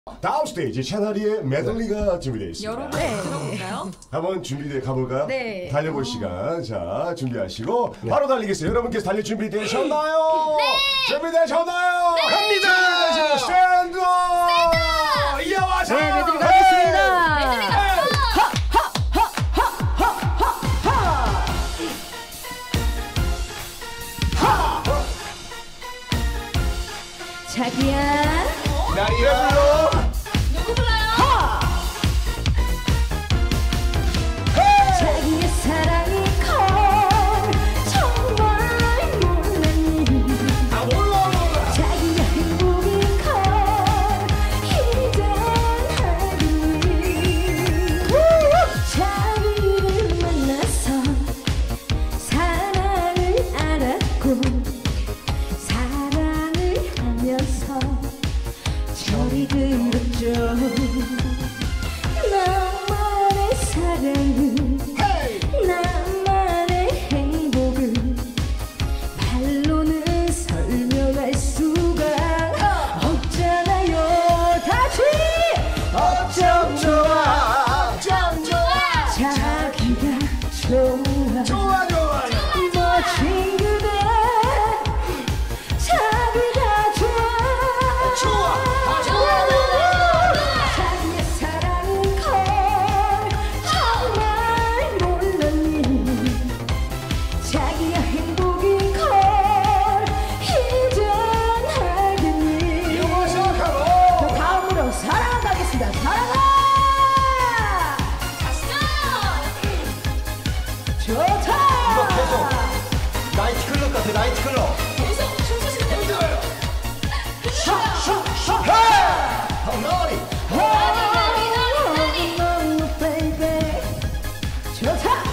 다음 스테이지 채널이의 메들리가 준비되어 있습니다. 여러분 들어볼까요? 한번 준비돼 가볼까요? 네. 달려볼 시간. 자, 준비하시고 바로 달리겠어요. 여러분께서 달릴 준비되셨나요? 네. 준비되셨나요? 네. 갑니다. 스탠드! 이어와서! 네, 메들리 가겠습니다. 메들리 자기야 나리야 불러! 누구 불러요? 자기의 사랑이 커 정말 몰랐니 아 몰라! 자기의 행복이 커 이젠 자기를 만나서 사랑을 알았고 사랑을 하면서 저리 들었죠 나만의 사랑은 나만의 행복은 말로는 설명할 수가 없잖아요 다시 어쩜 좋아 짱 좋아! 자기가 좋아 좋아 좋아! 멋진 그대 자기가 좋아 자기의 사랑은 걸 정말 몰랐니 자기의 행복인 걸 이젠 알겠니 이어와서 또 가로! 다음으로 사랑한다 하겠습니다 사랑아 좋다 이거 계속 나이트클럽 같아 나이트클럽 계속 춤추시면 됩니다. 나리! 좋다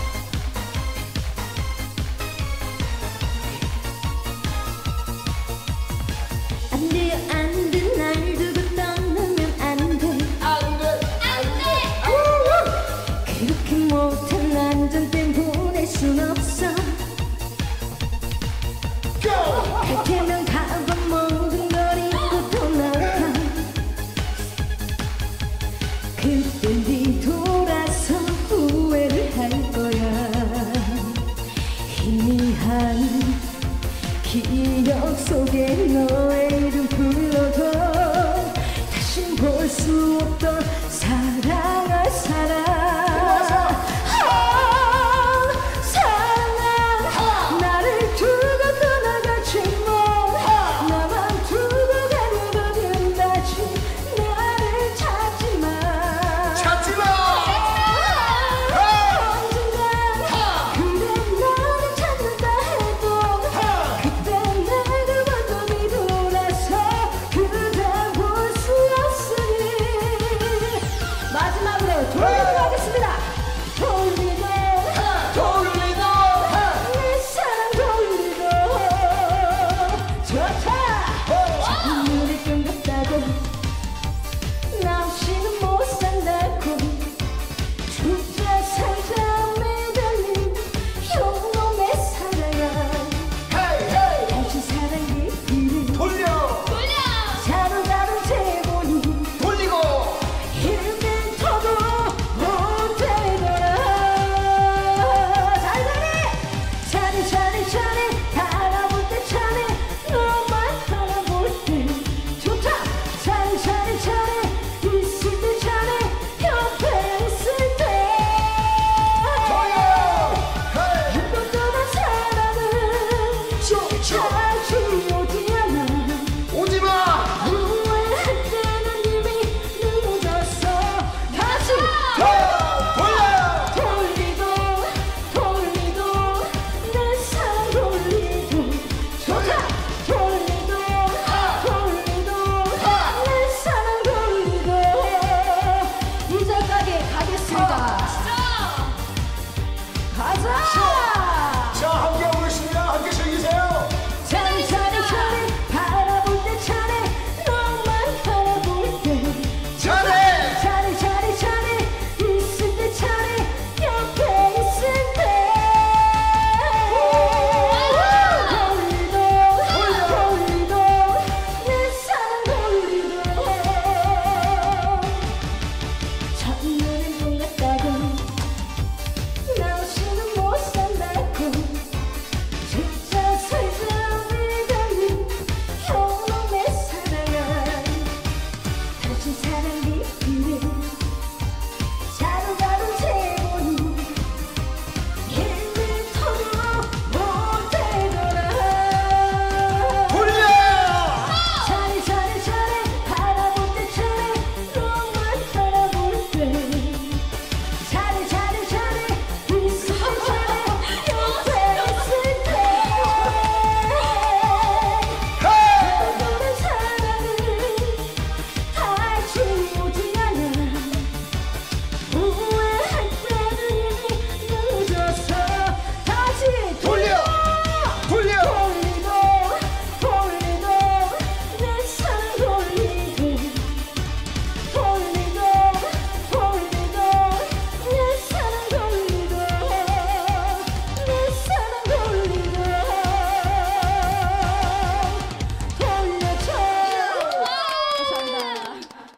안돼요 안돼 날 두고 떠나면 안돼 그렇게 못한 안전 때문에 순 없어 갈 테면 가봐 모든 걸 잊고 떠나가 그땐 뒤돌아서 후회를 할 거야 희미한 기억 속에 너의 이름 불러도 다신 볼 수 없던